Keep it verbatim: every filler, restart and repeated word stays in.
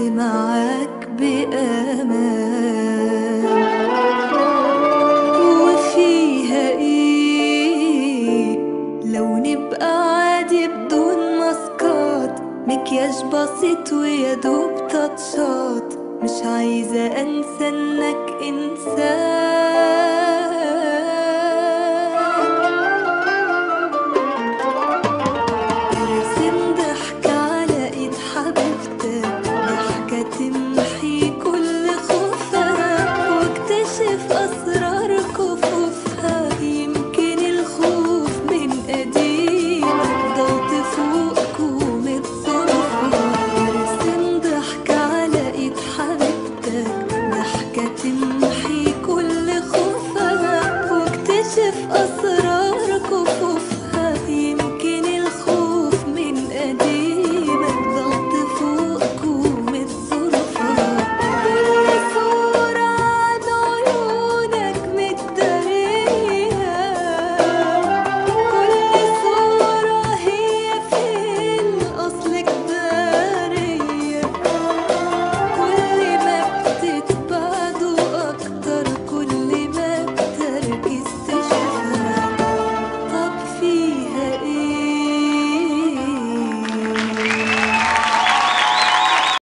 معاك بأمان. وفيها ايه لو نبقى عادي بدون ماسكات، مكياج بسيط ويدوب تاتشات، مش عايزة انسى انك انسان. ارسم ضحكة على ايد حبيبتك، ضحكة تمحي كل خوفها واكتشف اسرار كفوفها. يمكن الخوف من قديم ضل تفوق كومة صدفة. ارسم ضحكة على ايد حبيبتك، ضحكة تمحي كل